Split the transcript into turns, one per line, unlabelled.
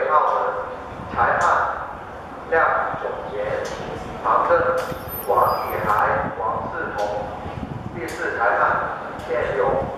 号人，裁判廖炯贤，旁证王宇海、王世彤，第四裁判谢勇。